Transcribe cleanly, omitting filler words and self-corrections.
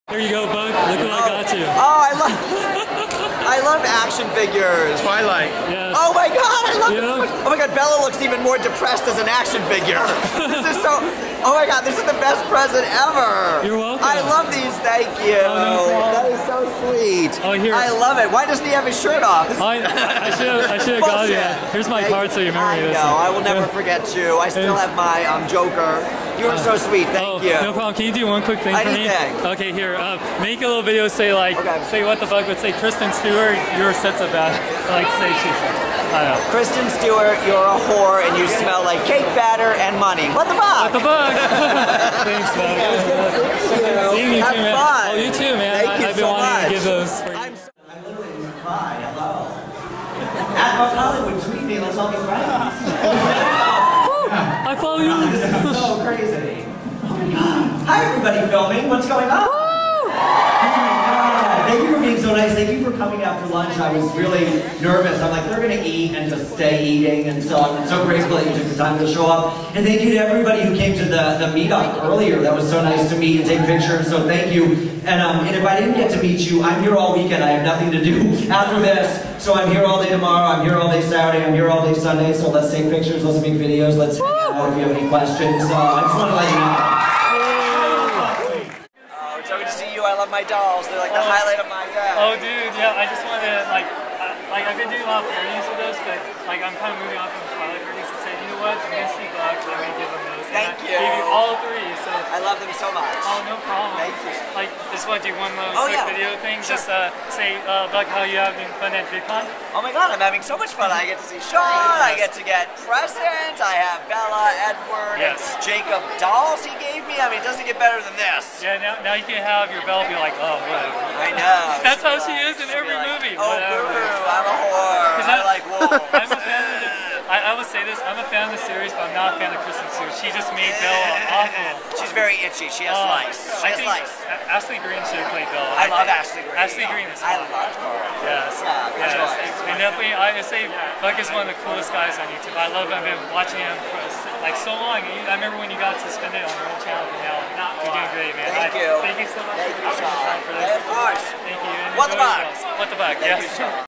Here you go, Buck. Look what I got you. Oh, I love action figures. Twilight. Yes. Oh my God, I love Yeah. it. Oh my God, Bella looks even more depressed as an action figure. This is so. Oh my God, this is the best present ever. You're welcome. I love these. Thank you. Oh, no problem. That is so sweet. Oh, here. I love it. Why doesn't he have his shirt off? I should have got you. Bullshit. Here's my Thank card so you remember I this. know. I will never forget you. I still have my Joker. You are so sweet. Thank you. No problem. Can you do one quick thing for me? Anything. Okay, here. Make a little video. Say say what the fuck, but say Kristen Stewart. Your set's about. Like say she's. I don't know. Kristen Stewart, you're a whore and you smell like cake batter and money. What the fuck? What the fuck? Thanks, man. Seeing you Have too, man. fun. Oh, you too, man. Thank you I've been so wanting much. to give those for you. I literally just cried. Hello. At Buck Hollywood, tweet me. Let's all be friends. I follow you. This is so crazy. Oh my God. Hi, everybody filming. What's going on? Oh my God. Thank you for being so nice. Thank you for coming after lunch. I was really nervous. I'm like, they're going to eat and just stay eating. And so I'm so grateful that you took the time to show up. And thank you to everybody who came to the meetup earlier. That was so nice to meet and take pictures. So thank you. And if I didn't get to meet you, I'm here all weekend. I have nothing to do after this. So I'm here all day tomorrow. I'm here all day Saturday. I'm here all day Sunday. So let's take pictures. Let's make videos. Let's hang out if you have any questions. I just want to let you know. So good to see you. I love my dolls. They're like the highlight of my day. Oh, dude, yeah. I just wanted to I've been doing a lot of parodies with those, but I'm kind of moving on from the Twilight parodies and say, you know what? I'm gonna see Buck. I'm gonna give them those. Thank you. Gave you all three. So. I love them so much. Oh, no problem. Thank you. Just want to do one little quick video thing. Sure. Just say, Buck, how you having fun at VidCon? Oh my God, I'm having so much fun. I get to see Sean, I get to get presents, I have Bella, Edward, and Jacob dolls he gave me. I mean, it doesn't get better than this. Yeah, now you can have your Bella be like, oh, whatever. I know. That's how she is in every movie. Oh, boo, I'm a whore. I like wolves. I'm a fan of I would say this, I'm a fan of the series, but I'm not a fan of Kristen Stewart. She just made Bella awful. She's very itchy. She has lice. She has lice. Ashley Greene should have played Bella. I love Ashley Greene. Ashley Greene is I love her. Yes. And definitely, I say Buck is one of the coolest guys on YouTube. I love him. I've been watching him for like so long. I remember when you got suspended on your own channel, but now you're doing great, man. Thank you. Thank you so much for taking the time for this. Of course. Thank you. What the Buck? What the Buck, yes.